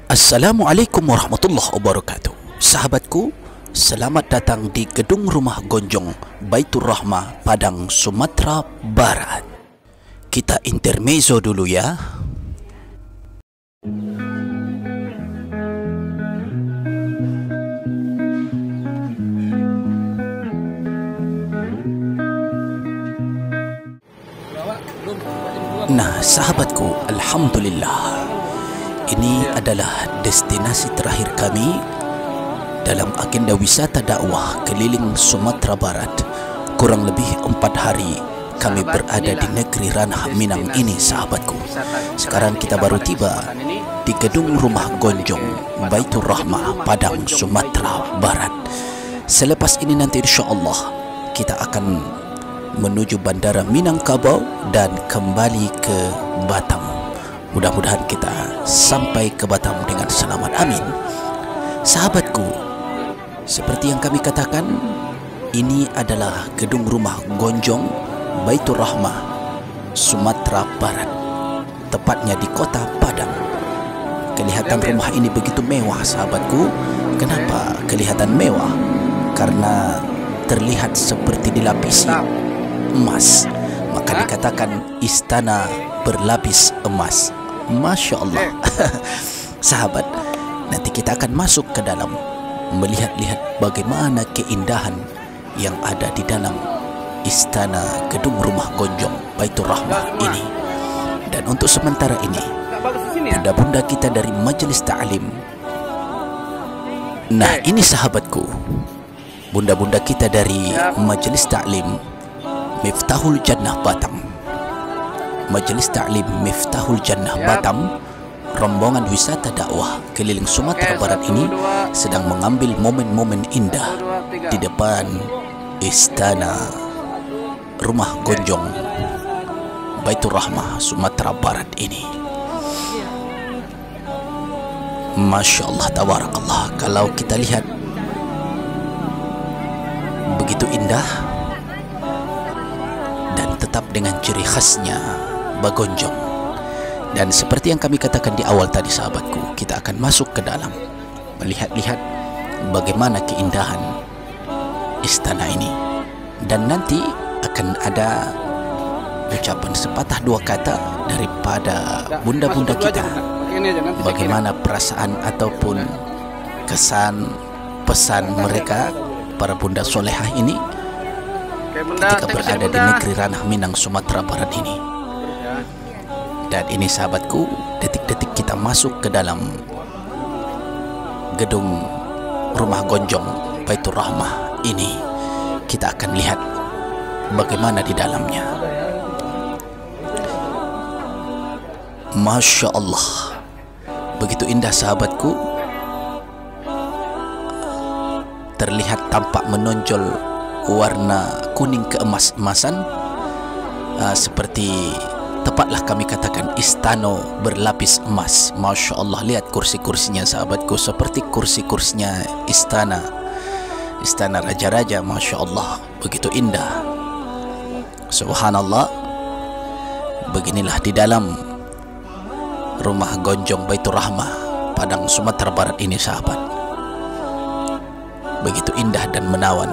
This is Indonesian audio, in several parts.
Assalamualaikum warahmatullahi wabarakatuh. Sahabatku, selamat datang di Gedung Rumah Gonjong Baitur Rahmah, Padang, Sumatera Barat. Kita intermezzo dulu ya. Nah, sahabatku, alhamdulillah, ini adalah destinasi terakhir kami dalam agenda wisata dakwah keliling Sumatera Barat. Kurang lebih 4 hari kami berada di negeri Ranah Minang ini, sahabatku. Sekarang kita baru tiba di Gedung Rumah Gonjong Baitur Rahmah, Padang, Sumatera Barat. Selepas ini nanti insyaAllah kita akan menuju Bandara Minangkabau dan kembali ke Batam. Mudah-mudahan kita sampai ke Batam dengan selamat, amin. Sahabatku, seperti yang kami katakan, ini adalah Gedung Rumah Gonjong Baitur Rahmah, Sumatera Barat, tepatnya di kota Padang. Kelihatan rumah ini begitu mewah, sahabatku. Kenapa kelihatan mewah? Karena terlihat seperti dilapisi emas, maka dikatakan istana berlapis emas. Masya Allah. Sahabat, nanti kita akan masuk ke dalam, melihat-lihat bagaimana keindahan yang ada di dalam istana Gedung Rumah Gonjong Baitur Rahmah ini. Dan untuk sementara ini, bunda-bunda kita dari Majelis Ta'lim. Nah, ini sahabatku, bunda-bunda kita dari Majelis Ta'lim Miftahul Jannah Batam. Majelis Ta'lim Miftahul Jannah Batam, rombongan wisata dakwah keliling Sumatera Barat ini sedang mengambil momen-momen indah di depan istana Rumah Gonjong Baitur Rahmah, Sumatera Barat ini. Masya Allah, tabarakallah. Kalau kita lihat, begitu indah dan tetap dengan ciri khasnya bagonjong. Dan seperti yang kami katakan di awal tadi, sahabatku, kita akan masuk ke dalam, melihat-lihat bagaimana keindahan istana ini. Dan nanti akan ada ucapan sepatah dua kata daripada bunda-bunda kita, bagaimana perasaan ataupun kesan pesan mereka, para bunda solehah ini, ketika berada di negeri Ranah Minang, Sumatera Barat ini. Dan ini sahabatku, detik-detik kita masuk ke dalam Gedung Rumah Gonjong Baitur Rahmah ini, kita akan lihat bagaimana di dalamnya. Masya Allah, begitu indah, sahabatku. Terlihat tampak menonjol warna kuning keemas-emasan, seperti tepatlah kami katakan istana berlapis emas. Masya Allah, lihat kursi-kursinya, sahabatku, seperti kursi-kursinya istana raja-raja. Masya Allah, begitu indah. Subhanallah. Beginilah di dalam Rumah Gonjong Baitur Rahmah, Padang, Sumatera Barat ini, sahabat. Begitu indah dan menawan.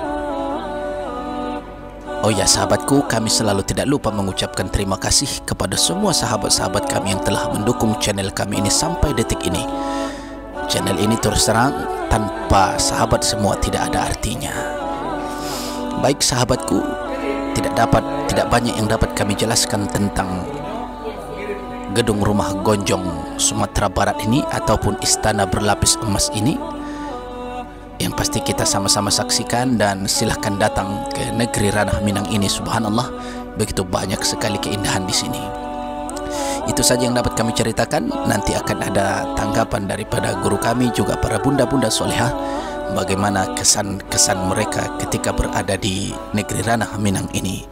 Oh ya, sahabatku, kami selalu tidak lupa mengucapkan terima kasih kepada semua sahabat-sahabat kami yang telah mendukung channel kami ini sampai detik ini. Channel ini terus terang tanpa sahabat semua tidak ada artinya. Baik sahabatku, tidak banyak yang dapat kami jelaskan tentang Gedung Rumah Gonjong Sumatera Barat ini ataupun istana berlapis emas ini. Yang pasti kita sama-sama saksikan, dan silahkan datang ke negeri Ranah Minang ini. Subhanallah, begitu banyak sekali keindahan di sini. Itu saja yang dapat kami ceritakan. Nanti akan ada tanggapan daripada guru kami, juga para bunda-bunda solehah, bagaimana kesan-kesan mereka ketika berada di negeri Ranah Minang ini.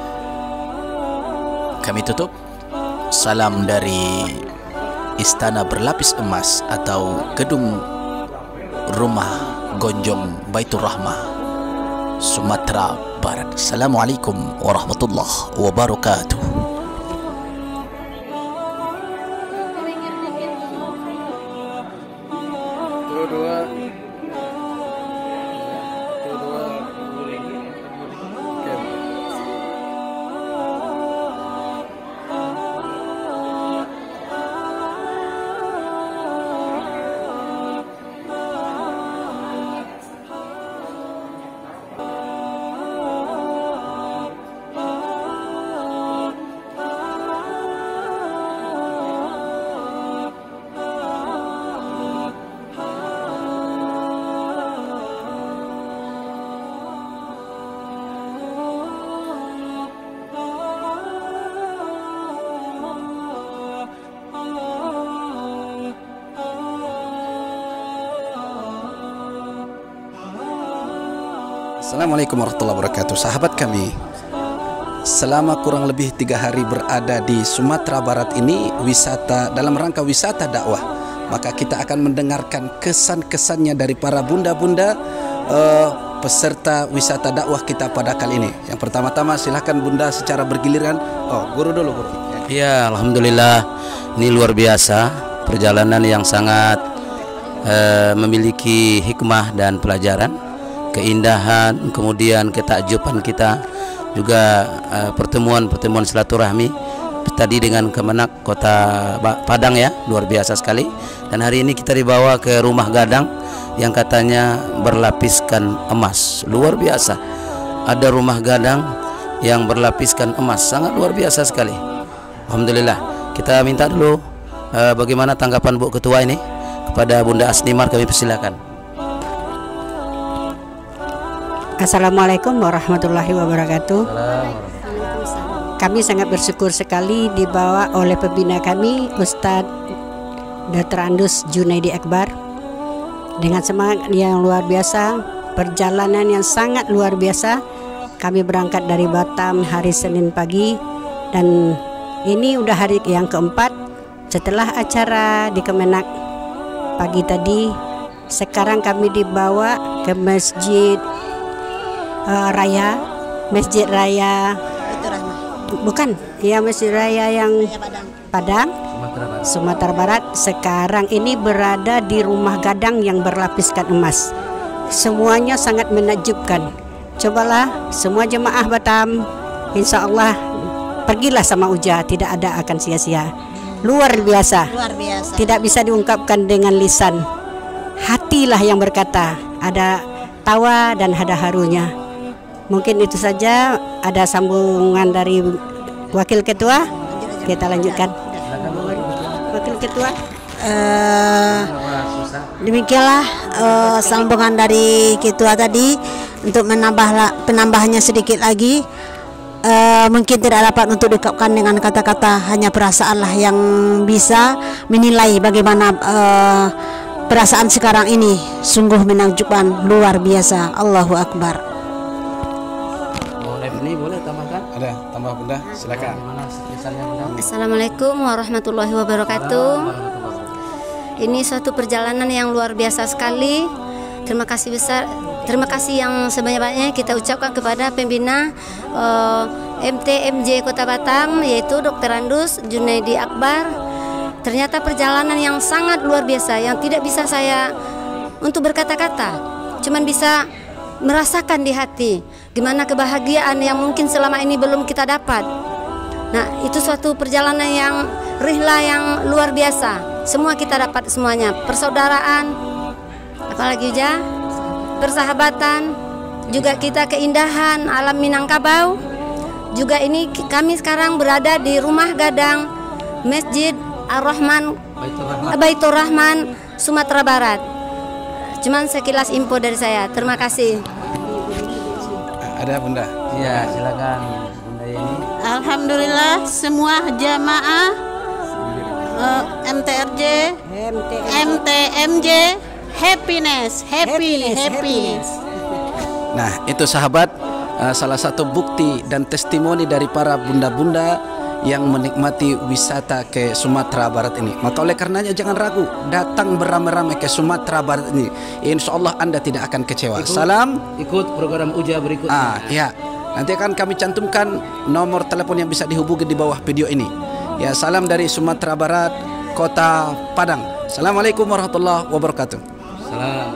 Kami tutup. Salam dari istana berlapis emas atau Gedung Rumah Gonjong Baitur Rahmah, Sumatera Barat. Assalamualaikum warahmatullahi wabarakatuh. Assalamualaikum warahmatullahi wabarakatuh. Sahabat kami, selama kurang lebih 3 hari berada di Sumatera Barat ini dalam rangka wisata dakwah, maka kita akan mendengarkan kesan-kesannya dari para bunda-bunda peserta wisata dakwah kita pada kali ini. Yang pertama-tama silahkan bunda secara bergiliran. Guru dulu, guru. Ya, alhamdulillah, ini luar biasa perjalanan yang sangat memiliki hikmah dan pelajaran. Keindahan, kemudian ketakjuban kita, juga pertemuan silaturahmi tadi dengan Kemenak Kota Padang, ya, luar biasa sekali. Dan hari ini kita dibawa ke rumah gadang yang katanya berlapiskan emas, luar biasa. Ada rumah gadang yang berlapiskan emas, sangat luar biasa sekali. Alhamdulillah. Kita minta dulu bagaimana tanggapan Bu Ketua ini kepada Bunda Asnimar, kami persilakan. Assalamualaikum warahmatullahi wabarakatuh. Kami sangat bersyukur sekali dibawa oleh pembina kami, Ustadz Dr. Andus Junaidi Akbar, dengan semangat yang luar biasa, perjalanan yang sangat luar biasa. Kami berangkat dari Batam hari Senin pagi, dan ini udah hari yang keempat setelah acara di Kemenak pagi tadi. Sekarang kami dibawa ke Masjid Masjid Raya bukan, ya, Masjid Raya yang Padang, Sumatera Barat. Sekarang ini berada di rumah gadang yang berlapiskan emas. Semuanya sangat menakjubkan. Cobalah semua jemaah Batam, insya Allah pergilah sama Uja, tidak ada akan sia-sia. Luar biasa, tidak bisa diungkapkan dengan lisan. Hatilah yang berkata, ada tawa dan ada harunya. Mungkin itu saja. Ada sambungan dari Wakil Ketua, kita lanjutkan. Wakil Ketua. Demikianlah sambungan dari Ketua tadi. Untuk penambahannya sedikit lagi, mungkin tidak dapat untuk diungkapkan dengan kata-kata, hanya perasaanlah yang bisa menilai bagaimana perasaan sekarang ini. Sungguh menakjubkan, luar biasa. Allahu Akbar. Ini boleh tambahkan? Ada tambah bunda, silakan. Assalamualaikum warahmatullahi wabarakatuh. Ini suatu perjalanan yang luar biasa sekali. Terima kasih besar, terima kasih yang sebanyak-banyaknya kita ucapkan kepada pembina MTMJ Kota Batam, yaitu Dr. Andus Junaidi Akbar. Ternyata perjalanan yang sangat luar biasa, yang tidak bisa saya untuk berkata-kata, cuman bisa merasakan di hati gimana kebahagiaan yang mungkin selama ini belum kita dapat. Nah, itu suatu perjalanan yang rihlah yang luar biasa. Semua kita dapat semuanya, persaudaraan, apalagi persahabatan, juga kita keindahan alam Minangkabau. Juga ini kami sekarang berada di rumah gadang Masjid Ar-Rahman Baitur Rahman Sumatera Barat. Cuman sekilas info dari saya. Terima kasih. Ada bunda? Iya, silakan Bunda Yeni. Alhamdulillah, semua jamaah MTRJ, MTMJ, happiness. Nah, itu sahabat, salah satu bukti dan testimoni dari para bunda-bunda yang menikmati wisata ke Sumatera Barat ini. Maka oleh karenanya jangan ragu, datang beramai-ramai ke Sumatera Barat ini. Insya Allah Anda tidak akan kecewa. Ikut program Uja berikutnya. Ya, nanti akan kami cantumkan nomor telepon yang bisa dihubungi di bawah video ini. Ya, salam dari Sumatera Barat, Kota Padang. Assalamualaikum warahmatullahi wabarakatuh. Salah